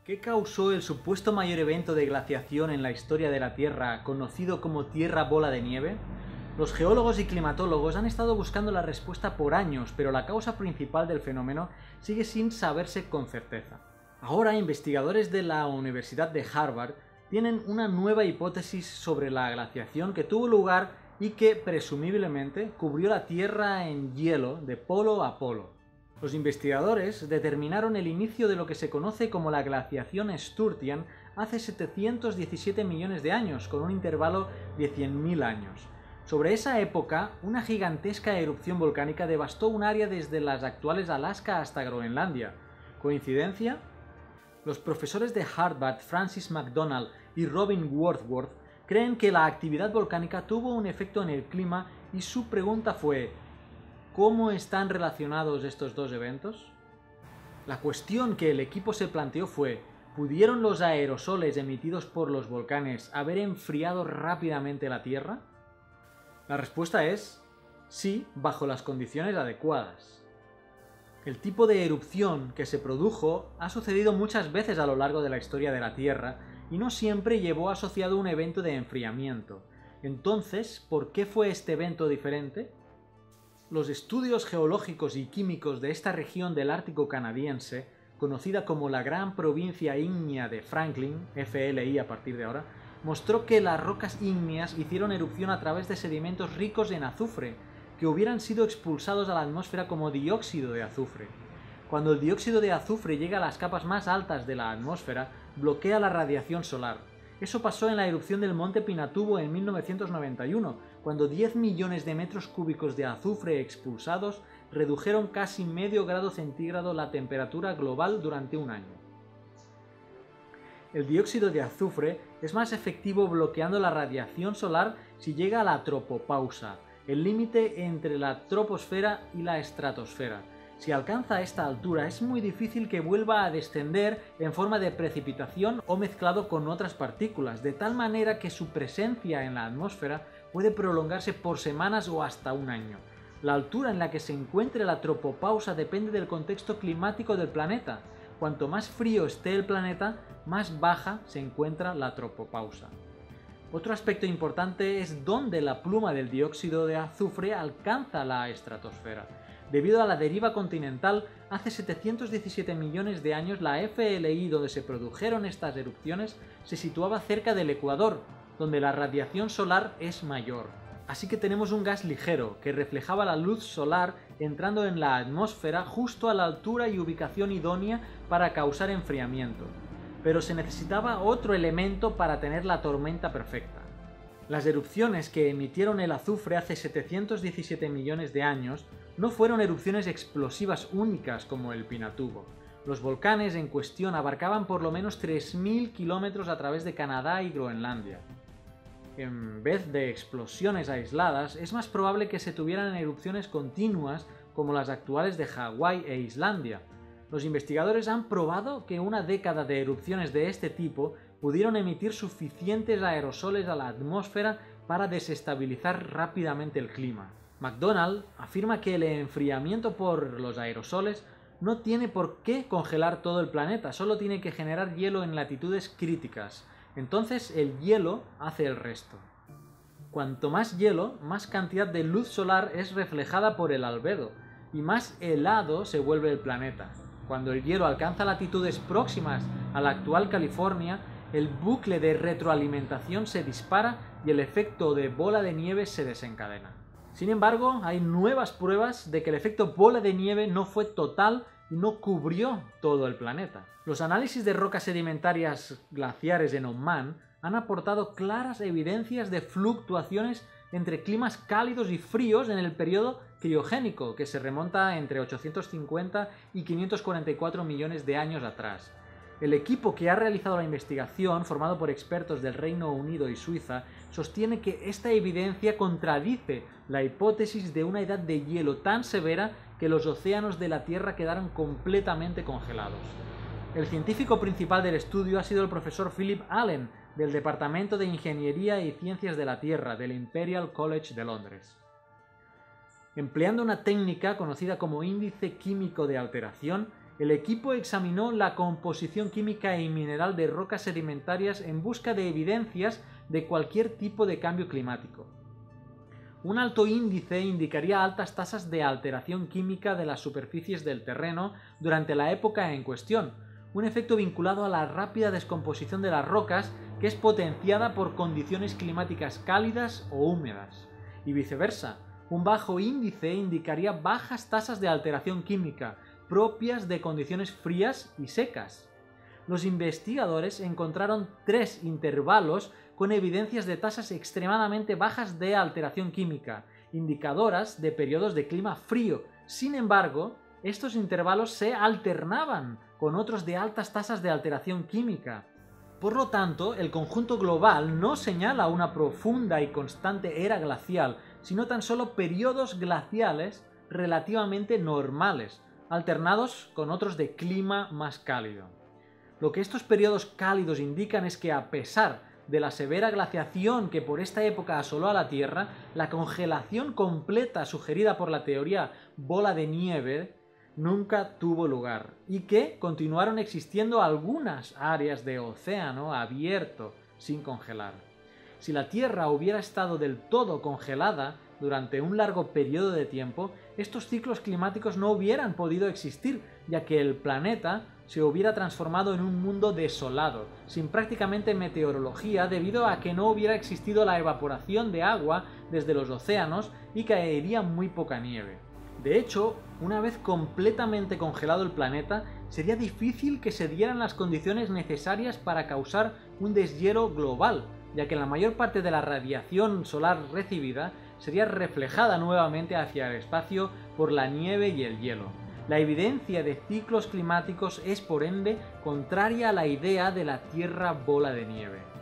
¿Qué causó el supuesto mayor evento de glaciación en la historia de la Tierra, conocido como Tierra Bola de Nieve? Los geólogos y climatólogos han estado buscando la respuesta por años, pero la causa principal del fenómeno sigue sin saberse con certeza. Ahora, investigadores de la Universidad de Harvard tienen una nueva hipótesis sobre la glaciación que tuvo lugar y que, presumiblemente, cubrió la Tierra en hielo de polo a polo. Los investigadores determinaron el inicio de lo que se conoce como la glaciación Sturtian hace 717 millones de años, con un intervalo de 100.000 años. Sobre esa época, una gigantesca erupción volcánica devastó un área desde las actuales Alaska hasta Groenlandia. ¿Coincidencia? Los profesores de Harvard, Francis McDonald y Robin Wordsworth, creen que la actividad volcánica tuvo un efecto en el clima y su pregunta fue: ¿cómo están relacionados estos dos eventos? La cuestión que el equipo se planteó fue: ¿pudieron los aerosoles emitidos por los volcanes haber enfriado rápidamente la Tierra? La respuesta es sí, bajo las condiciones adecuadas. El tipo de erupción que se produjo ha sucedido muchas veces a lo largo de la historia de la Tierra y no siempre llevó asociado un evento de enfriamiento. Entonces, ¿por qué fue este evento diferente? Los estudios geológicos y químicos de esta región del Ártico canadiense, conocida como la Gran Provincia Ígnea de Franklin, FLI a partir de ahora, mostró que las rocas ígneas hicieron erupción a través de sedimentos ricos en azufre, que hubieran sido expulsados a la atmósfera como dióxido de azufre. Cuando el dióxido de azufre llega a las capas más altas de la atmósfera, bloquea la radiación solar. Eso pasó en la erupción del monte Pinatubo en 1991, cuando 10 millones de metros cúbicos de azufre expulsados redujeron casi medio grado centígrado la temperatura global durante un año. El dióxido de azufre es más efectivo bloqueando la radiación solar si llega a la tropopausa, el límite entre la troposfera y la estratosfera. Si alcanza esta altura es muy difícil que vuelva a descender en forma de precipitación o mezclado con otras partículas, de tal manera que su presencia en la atmósfera puede prolongarse por semanas o hasta un año. La altura en la que se encuentre la tropopausa depende del contexto climático del planeta. Cuanto más frío esté el planeta, más baja se encuentra la tropopausa. Otro aspecto importante es dónde la pluma del dióxido de azufre alcanza la estratosfera. Debido a la deriva continental, hace 717 millones de años la FLI donde se produjeron estas erupciones se situaba cerca del ecuador, donde la radiación solar es mayor. Así que tenemos un gas ligero que reflejaba la luz solar entrando en la atmósfera justo a la altura y ubicación idónea para causar enfriamiento. Pero se necesitaba otro elemento para tener la tormenta perfecta. Las erupciones que emitieron el azufre hace 717 millones de años no fueron erupciones explosivas únicas como el Pinatubo. Los volcanes en cuestión abarcaban por lo menos 3.000 kilómetros a través de Canadá y Groenlandia. En vez de explosiones aisladas, es más probable que se tuvieran erupciones continuas como las actuales de Hawái e Islandia. Los investigadores han probado que una década de erupciones de este tipo pudieron emitir suficientes aerosoles a la atmósfera para desestabilizar rápidamente el clima. McDonald afirma que el enfriamiento por los aerosoles no tiene por qué congelar todo el planeta, solo tiene que generar hielo en latitudes críticas. Entonces el hielo hace el resto. Cuanto más hielo, más cantidad de luz solar es reflejada por el albedo, y más helado se vuelve el planeta. Cuando el hielo alcanza latitudes próximas a la actual California, el bucle de retroalimentación se dispara y el efecto de bola de nieve se desencadena. Sin embargo, hay nuevas pruebas de que el efecto bola de nieve no fue total y no cubrió todo el planeta. Los análisis de rocas sedimentarias glaciares en Oman han aportado claras evidencias de fluctuaciones entre climas cálidos y fríos en el periodo criogénico, que se remonta entre 850 y 544 millones de años atrás. El equipo que ha realizado la investigación, formado por expertos del Reino Unido y Suiza, sostiene que esta evidencia contradice la hipótesis de una edad de hielo tan severa que los océanos de la Tierra quedaron completamente congelados. El científico principal del estudio ha sido el profesor Philip Allen, del Departamento de Ingeniería y Ciencias de la Tierra del Imperial College de Londres. Empleando una técnica conocida como índice químico de alteración, El equipo examinó la composición química y mineral de rocas sedimentarias en busca de evidencias de cualquier tipo de cambio climático. Un alto índice indicaría altas tasas de alteración química de las superficies del terreno durante la época en cuestión, un efecto vinculado a la rápida descomposición de las rocas que es potenciada por condiciones climáticas cálidas o húmedas, y viceversa. Un bajo índice indicaría bajas tasas de alteración química, propias de condiciones frías y secas. Los investigadores encontraron 3 intervalos con evidencias de tasas extremadamente bajas de alteración química, indicadoras de periodos de clima frío. Sin embargo, estos intervalos se alternaban con otros de altas tasas de alteración química. Por lo tanto, el conjunto global no señala una profunda y constante era glacial, sino tan solo periodos glaciales relativamente normales, alternados con otros de clima más cálido. Lo que estos periodos cálidos indican es que, a pesar de la severa glaciación que por esta época asoló a la Tierra, la congelación completa sugerida por la teoría bola de nieve nunca tuvo lugar, y que continuaron existiendo algunas áreas de océano abierto sin congelar. Si la Tierra hubiera estado del todo congelada durante un largo periodo de tiempo, estos ciclos climáticos no hubieran podido existir, ya que el planeta se hubiera transformado en un mundo desolado, sin prácticamente meteorología, debido a que no hubiera existido la evaporación de agua desde los océanos y caería muy poca nieve. De hecho, una vez completamente congelado el planeta, sería difícil que se dieran las condiciones necesarias para causar un deshielo global, ya que la mayor parte de la radiación solar recibida sería reflejada nuevamente hacia el espacio por la nieve y el hielo. La evidencia de ciclos climáticos es, por ende, contraria a la idea de la Tierra bola de nieve.